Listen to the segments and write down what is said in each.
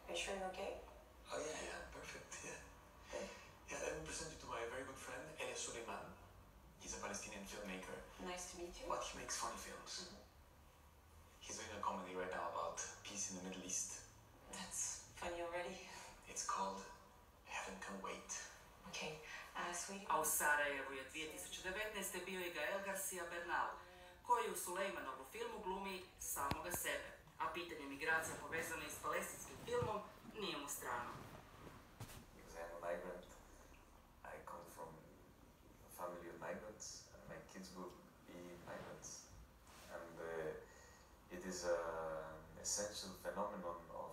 Are you sure you're okay? Oh yeah, perfect, yeah. Good. Yeah, let me present you to my very good friend, Elias Suleiman. He's a Palestinian filmmaker. Nice to meet you. But he makes funny films. He's doing a comedy right now about peace in the Middle East. That's funny already. It's called Heaven Can Wait. Okay, sweetie. A u Sarajevu je 2019. bio i Gael García Bernal, koji u Sulejmanovu filmu glumi samoga sebe, a pitanje migracija povezano i s palestinskim filmom nije mu strano. Because I'm a migrant, I come from a family of migrants, and my kids will be migrants. And it is an essential phenomenon of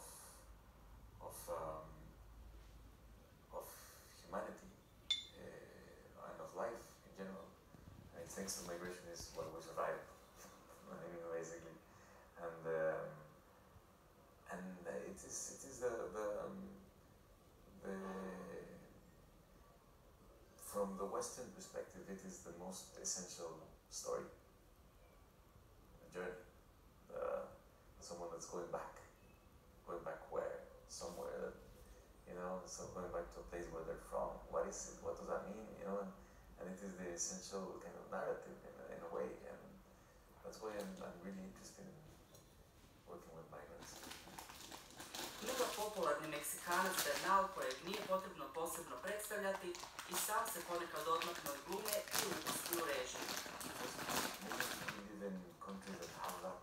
humanity and of life in general. And thanks to migration is what we survive, basically. And it is the from the Western perspective, it is the most essential story. A journey. Someone that's going back where? Somewhere that, so going back to a place where they're from. What is it? What does that mean? And it is the essential kind of narrative in a way, and that's why I'm really interested in working with migrants. Druga popularni Meksikanac Bernal, kojeg nije potrebno posebno predstavljati, i sam se ponekad odmakne od glume i upusti u režiju. We live in countries that have that